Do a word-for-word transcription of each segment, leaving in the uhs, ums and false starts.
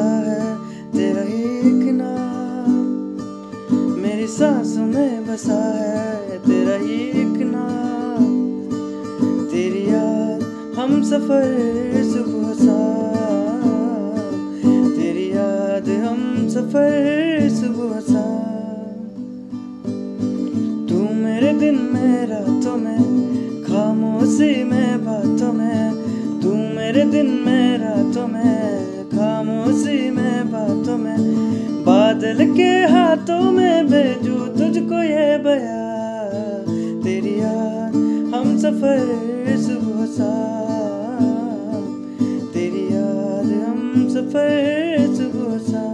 है तेरा ही एक नाम, मेरी सांसों में बसा है तेरा ही एक नाम। तेरी याद हम सफर सुबह शाम, तेरी याद हम सफर सुबह शाम। तू मेरे दिन में रातों में, खामोशी में बातों में, तू मेरे दिन में रातों में, खामोशी में बातों में, बादल के हाथों में भेजू तुझको ये बयां। तेरी याद हम सफर सुबह शाम, तेरी याद हम सफर सुबह शाम।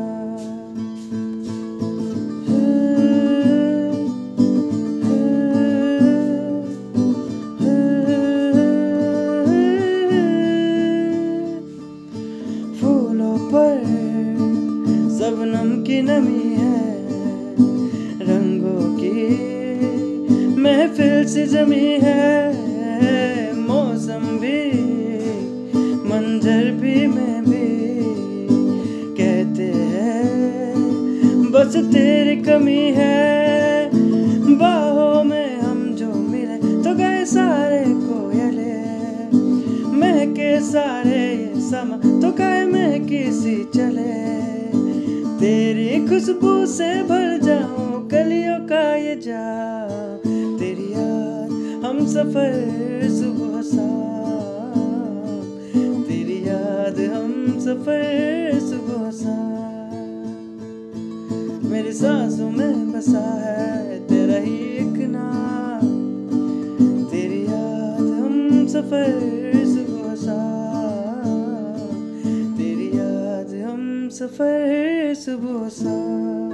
फूलों पर शबनम की नमी है, रंगों की महफिल सी जमी है, मौसम भी मंजर भी मैं भी कहते हैं बस तेरी कमी है। बाहों में हम जो मिले तो गए सारे कोयले, महके सारे ये समा तो काय में किसी चले। तेरी खुशबू से भर जाऊं कलियों का ये जाम, तेरी याद हम सफर सुबह शाम, तेरी याद हम सफर सुबह शाम। मेरी सांसों में बसा है तेरा ही एक नाम, तेरी याद हम सफर सुबह शाम, तेरी याद हम सफर सुबह शाम।